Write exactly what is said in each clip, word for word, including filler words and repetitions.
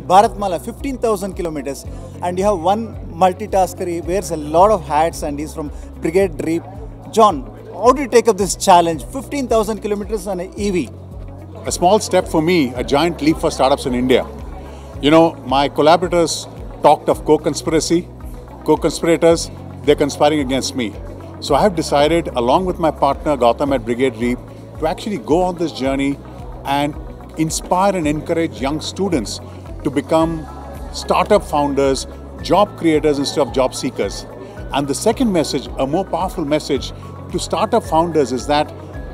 Bharatmala, fifteen thousand kilometers, and you have one multitasker. He wears a lot of hats and he's from Brigade Reap. John, how do you take up this challenge? fifteen thousand kilometers on an E V. A small step for me, a giant leap for startups in India. You know, my collaborators talked of co-conspiracy, co-conspirators, they're conspiring against me. So I have decided, along with my partner Gautam at Brigade Reap, to actually go on this journey and inspire and encourage young students to become startup founders, job creators instead of job seekers. And the second message, a more powerful message to startup founders is that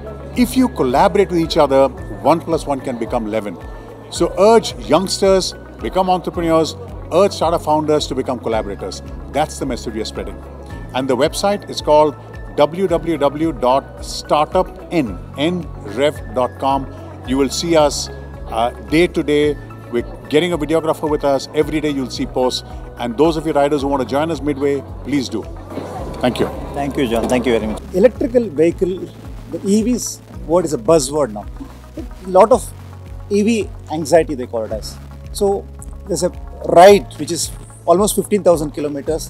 if you collaborate with each other, one plus one can become eleven. So urge youngsters, become entrepreneurs, urge startup founders to become collaborators. That's the message we are spreading. And the website is called w w w dot startup n rev dot com. You will see us uh, day to day. We're getting a videographer with us. Every day you'll see posts. And those of you riders who want to join us midway, please do. Thank you. Thank you, John. Thank you very much. Electrical vehicle, the E V's word is a buzzword now. A lot of E V anxiety they call it as. So there's a ride which is almost fifteen thousand kilometers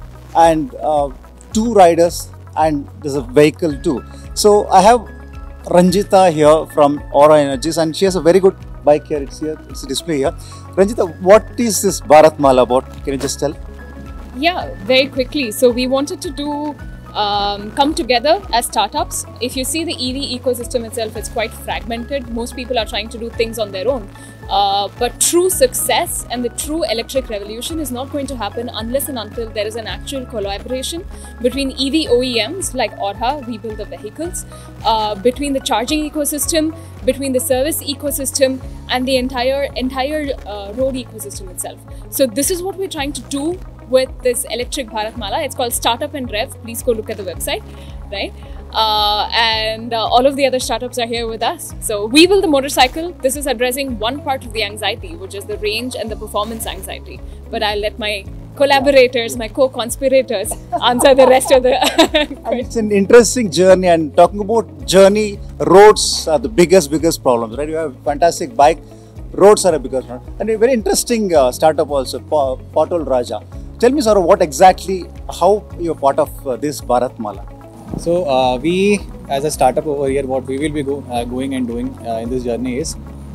and uh, two riders and there's a vehicle too. So I have Ranjita here from Aura Energies and she has a very good bike here. It's here, it's a display here. Ranjita, what is this Bharatmala about? Can you just tell? Yeah, very quickly. So we wanted to do um, come together as startups. If you see the E V ecosystem itself, it's quite fragmented. Most people are trying to do things on their own. Uh, but true success and the true electric revolution is not going to happen unless and until there is an actual collaboration between E V O E Ms like Aura, we build the vehicles, uh, between the charging ecosystem, between the service ecosystem and the entire, entire uh, road ecosystem itself. So this is what we're trying to do with this electric Bharatmala. It's called Startup and Rev. Please go look at the website, right? Uh, and uh, all of the other startups are here with us. So we build the motorcycle. This is addressing one part of the anxiety, which is the range and the performance anxiety. But I'll let my collaborators, my co-conspirators answer the rest of the And it's an interesting journey, and talking about journey, roads are the biggest, biggest problems, right? You have a fantastic bike, roads are a biggest problem. And a very interesting uh, startup also, Potol Raja. Tell me, sir, what exactly, how you're part of uh, this Bharatmala? So uh, we, as a startup over here, what we will be go, uh, going and doing uh, in this journey is,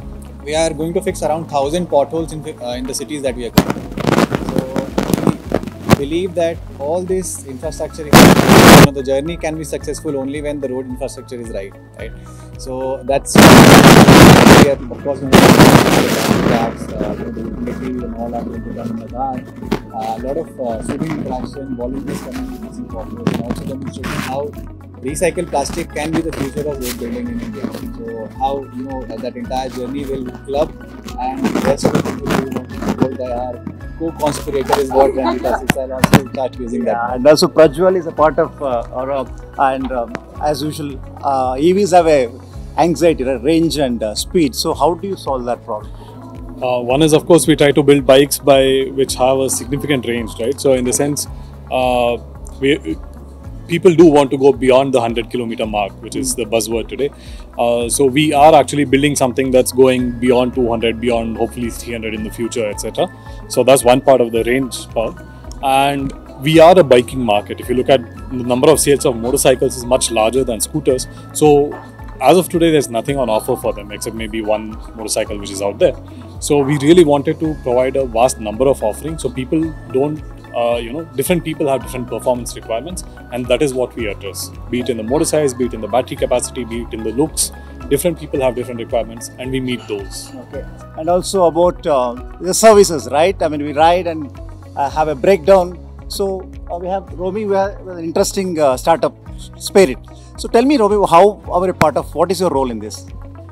we are going to fix around thousand potholes in, uh, in the cities that we are covering. So we believe that all this infrastructure, you know, the journey can be successful only when the road infrastructure is right, right? So that's we are, of course, going to do tracks, uh, the utilities and all are going to done in the car. A lot of uh, student interaction, volunteers coming to visit potholes, and also demonstrating how recycled plastic can be the future of road building in India. So how, you know, that entire journey will club and the rest of the people who want to are co-conspirator is what Ranjita says. I'll also start using that. Yeah, and also Prajwal is a part of uh, Aura, and um, as usual, uh, E Vs have a anxiety, right? Range and uh, speed. So how do you solve that problem? Uh, one is, of course, we try to build bikes by which have a significant range, right? So in the sense, uh, we people do want to go beyond the one hundred kilometer mark, which is the buzzword today. Uh, so we are actually building something that's going beyond two hundred, beyond hopefully three hundred in the future, et cetera. So that's one part of the range part. And we are a biking market. If you look at the number of sales of motorcycles is much larger than scooters. So as of today, there's nothing on offer for them except maybe one motorcycle which is out there. So we really wanted to provide a vast number of offerings so people don't, uh, you know, different people have different performance requirements, and that is what we address. Be it in the motor size, be it in the battery capacity, be it in the looks, different people have different requirements and we meet those. Okay. And also about uh, the services, right? I mean, we ride and uh, have a breakdown. So uh, we have Romy, we have an interesting uh, startup spirit. So tell me, Romy, how are you part of, what is your role in this?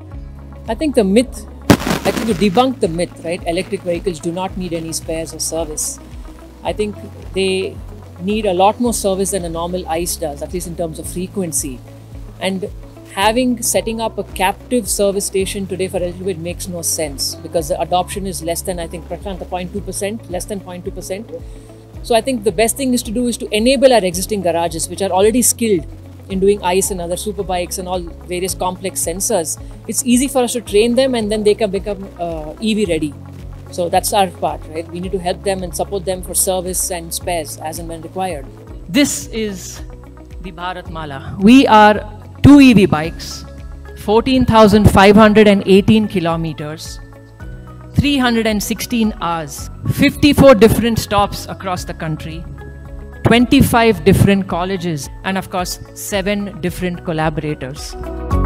I think the myth, I think to debunk the myth, right? Electric vehicles do not need any spares or service. I think they need a lot more service than a normal ICE does, at least in terms of frequency. And having, setting up a captive service station today for electric vehicle makes no sense because the adoption is less than, I think, zero point two percent, less than zero point two percent. So I think the best thing is to do is to enable our existing garages, which are already skilled in doing ICE and other super bikes and all various complex sensors. It's easy for us to train them and then they can become uh, E V ready. So that's our part, right? We need to help them and support them for service and spares as and when required. This is the Bharatmala. We are two E V bikes, fourteen thousand five hundred eighteen kilometers, three hundred sixteen hours, fifty-four different stops across the country, twenty-five different colleges, and of course, seven different collaborators.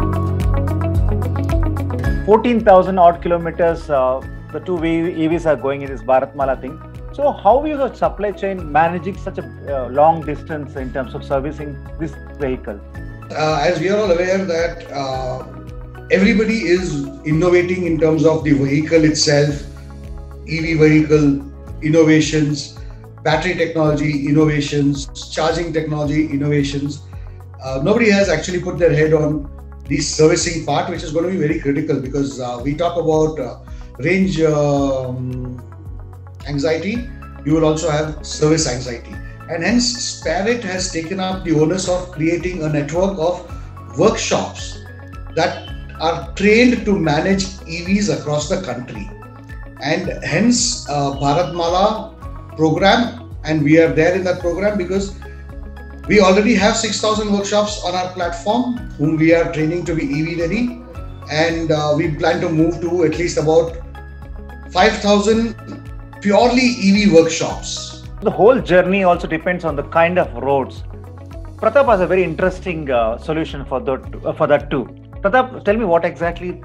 fourteen thousand odd kilometers, uh, the two E Vs are going in this Bharatmala thing. So how is the supply chain managing such a uh, long distance in terms of servicing this vehicle? Uh, as we are all aware that uh, everybody is innovating in terms of the vehicle itself, E V vehicle innovations, battery technology innovations, charging technology innovations. Uh, nobody has actually put their head on the servicing part, which is going to be very critical, because uh, we talk about uh, range um, anxiety, you will also have service anxiety. And hence Sparit has taken up the onus of creating a network of workshops that are trained to manage E Vs across the country. And hence uh, Bharatmala program, and we are there in that program because we already have six thousand workshops on our platform whom we are training to be E V ready, and uh, we plan to move to at least about five thousand purely E V workshops. The whole journey also depends on the kind of roads. Pratap has a very interesting uh, solution for that, uh, for that too. Pratap, tell me what exactly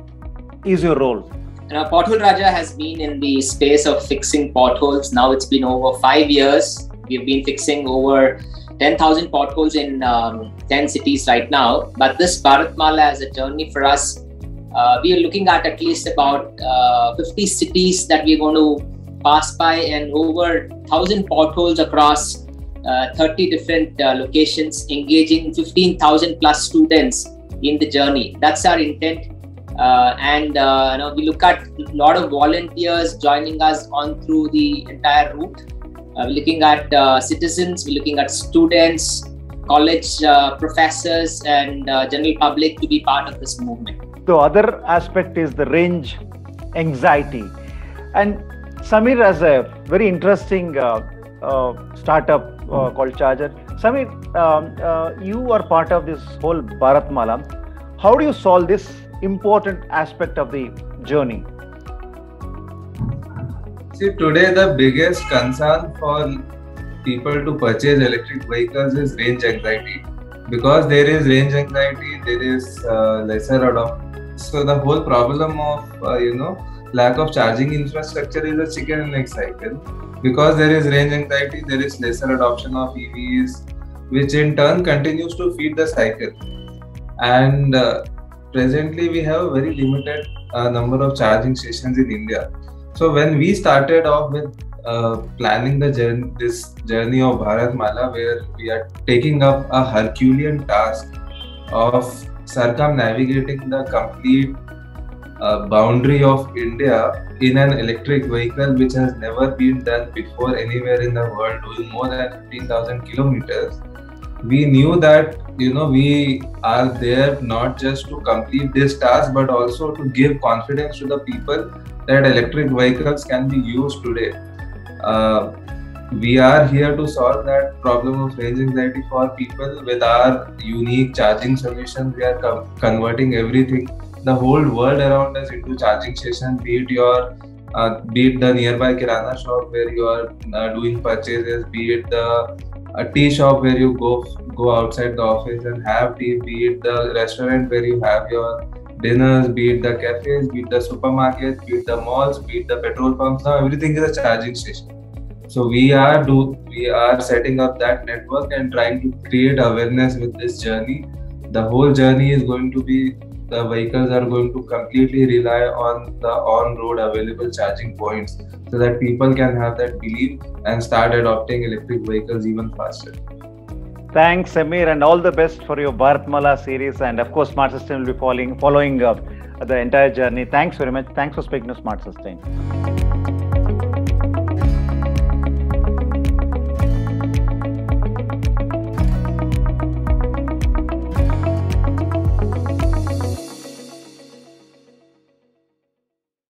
is your role? You know, Pothole Raja has been in the space of fixing potholes. Now it's been over five years. We've been fixing over ten thousand potholes in um, ten cities right now. But this Bharatmala as a journey for us, uh, we are looking at at least about uh, fifty cities that we're going to pass by, and over one thousand potholes across uh, thirty different uh, locations, engaging fifteen thousand plus students in the journey. That's our intent. Uh, and uh, you know, we look at a lot of volunteers joining us on through the entire route. Uh, we're looking at uh, citizens, we're looking at students, college uh, professors, and uh, general public to be part of this movement. The other aspect is the range anxiety. And Samir has a very interesting uh, uh, startup uh, called Charger. Samir, um, uh, you are part of this whole Bharatmala. How do you solve this important aspect of the journey? See, today the biggest concern for people to purchase electric vehicles is range anxiety. Because there is range anxiety, there is uh, lesser adoption. So the whole problem of, uh, you know, lack of charging infrastructure is a chicken and egg cycle. Because there is range anxiety, there is lesser adoption of E Vs, which in turn continues to feed the cycle. And uh, presently we have a very limited uh, number of charging stations in India. So when we started off with uh, planning the journey, this journey of Bharatmala, where we are taking up a Herculean task of circumnavigating the complete uh, boundary of India in an electric vehicle, which has never been done before anywhere in the world, doing more than fifteen thousand kilometers. We knew that, you know, we are there not just to complete this task, but also to give confidence to the people that electric vehicles can be used today. Uh, we are here to solve that problem of range anxiety for people with our unique charging solution. We are co converting everything, the whole world around us, into charging stations, be it your uh, be it the nearby kirana shop where you are uh, doing purchases, be it the a tea shop where you go go outside the office and have tea, be it the restaurant where you have your dinners, be it the cafes, be it the supermarkets, be it the malls, be it the petrol pumps. Now everything is a charging station. So we are do we are setting up that network and trying to create awareness with this journey. The whole journey is going to be, the vehicles are going to completely rely on the on-road available charging points, so that people can have that belief and start adopting electric vehicles even faster. Thanks, Samir, and all the best for your Bharatmala series. And of course, Smart Sustain will be following, following uh, the entire journey. Thanks very much. Thanks for speaking to Smart Sustain.